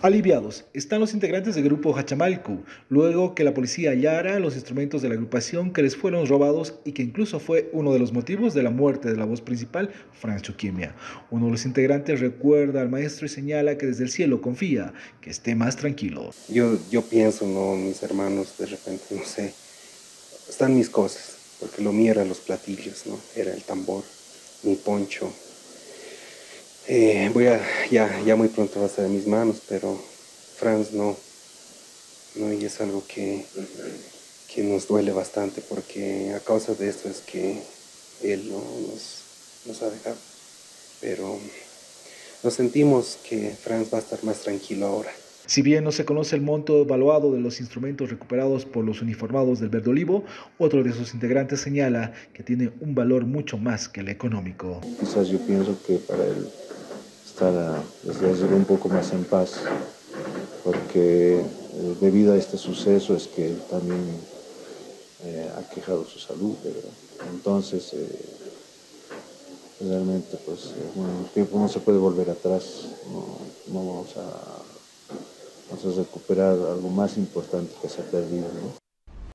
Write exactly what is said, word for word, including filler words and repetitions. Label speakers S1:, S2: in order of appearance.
S1: Aliviados están los integrantes del grupo Hachamalcu, luego que la policía hallara los instrumentos de la agrupación que les fueron robados y que incluso fue uno de los motivos de la muerte de la voz principal, Franz Chuquimia. Uno de los integrantes recuerda al maestro y señala que desde el cielo confía que esté más tranquilo.
S2: Yo, yo pienso, ¿no? Mis hermanos, de repente, no sé, están mis cosas, porque lo mío eran los platillos, ¿no? Era el tambor, mi poncho. Eh, voy a, ya, ya muy pronto va a estar en mis manos, pero Franz no, no, y es algo que, que nos duele bastante, porque a causa de esto es que él no, nos, nos ha dejado. Pero nos sentimos que Franz va a estar más tranquilo ahora.
S1: Si bien no se conoce el monto evaluado de los instrumentos recuperados por los uniformados del Verde Olivo, otro de sus integrantes señala que tiene un valor mucho más que el económico.
S3: Quizás yo pienso que para él estar desde un poco más en paz, porque eh, debido a este suceso es que él también eh, ha quejado su salud, ¿verdad? Entonces, eh, realmente, pues, eh, bueno, el tiempo no se puede volver atrás, no, no vamos a, vamos a recuperar algo más importante que se ha perdido, ¿no?